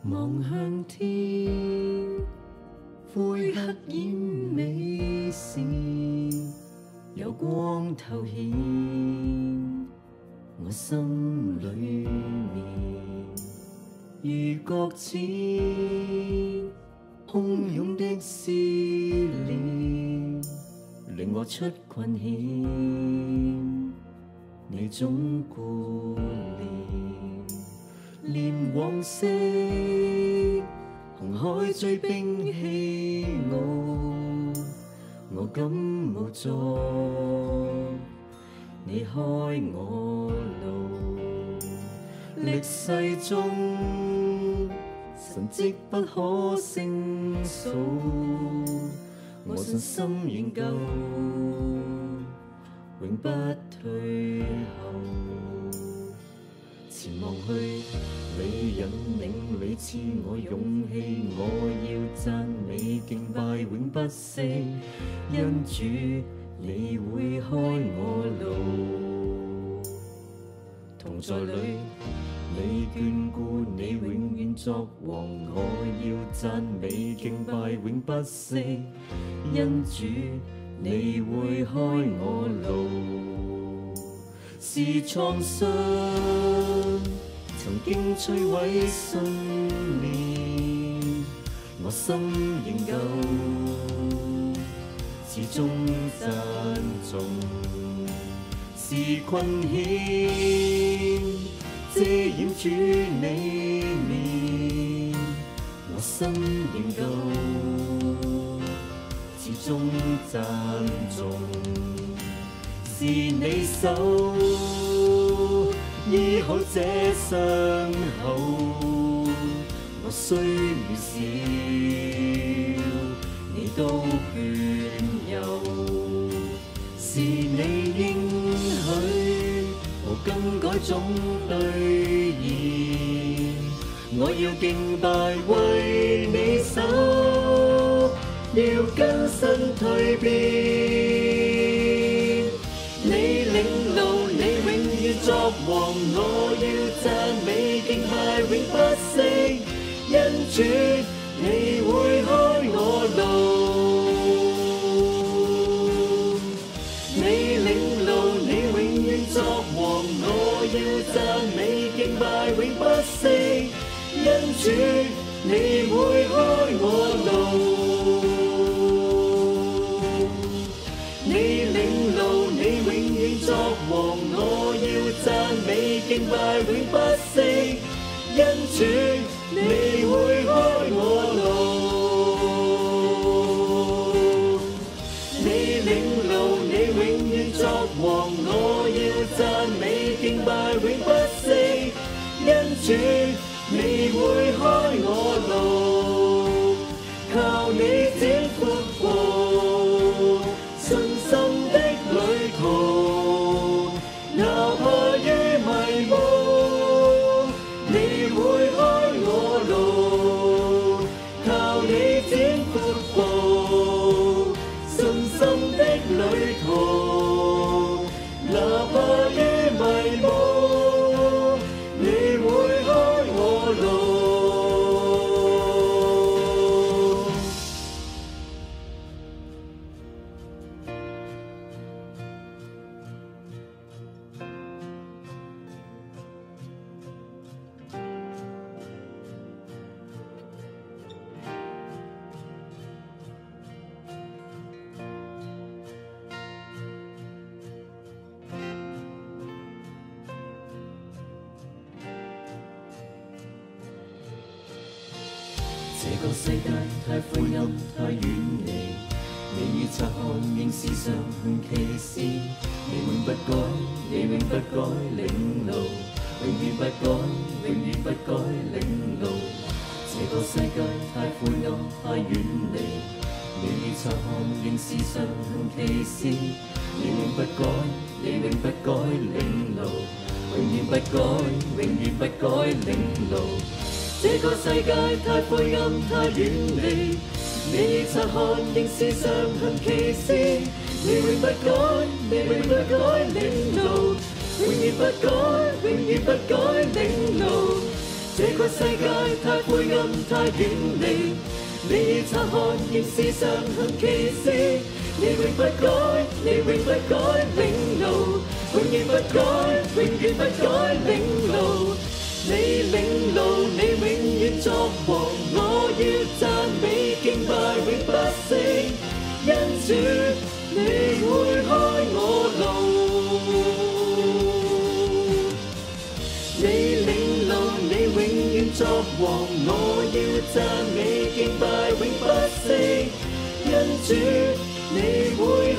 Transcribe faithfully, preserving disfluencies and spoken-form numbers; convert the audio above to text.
望向天，灰黑掩美善，有光透顯我心裏面。如覺似洶湧的思念，令我出困險，你總顧念。念往昔，紅海追兵氣傲，我感無助，你開我路。歷世中，神蹟不可勝數，我信心仍舊，永不退後。前望去，你引領，你賜我勇氣，我要讚美敬拜永不息，因主你會開我路。同在裏，你眷顧，你永遠作王，我要讚美敬拜永不息，因主你會開我路。是創傷曾經摧毀信念，我心仍舊始終讚頌。是困險遮掩主你面，我心仍舊始終讚頌。是你手醫好這傷口，我雖渺小，你都眷佑。是你應許，無更改總兌現，我要敬拜為你守，要更新蛻變。你領路，你永遠作王，我要讚美敬拜永不息，因主你會開我路。你領路，你永遠作王，我要讚美敬拜永不息，因主你會開我路。你領路，你永遠作王，我要讚美敬拜永不息，因主你會開我路。你領路，你永遠作王，我要讚美敬拜永不息，因主你會開我路。靠你展闊過信心的旅途，哪怕於迷霧，你會開我路。靠你展闊過信心的旅途，哪怕於迷霧，你會開我路。這個世界太灰暗，太遠離，你已察看仍是常歧視，你永不改，你永不改領路，永遠不改，永遠不改領路。這個世界太灰暗，太遠離，你已察看仍是常歧視，你永不改，你永不改領路，永遠不改，永遠不改領路。這個世界太灰暗，太遠離，你已察看仍是常歧視，你永不改，你永不改領路，永遠不改，永遠不改領路。這這個世界太灰暗太遠離，你察看見世上很奇事，你永不改，你永不改領路，永遠不改，永遠不改領路。你領路，你永遠作王，我要讚美敬拜永不息，因主你會開我路。你領路，你永遠作王，我要讚美敬拜永不息，因主你會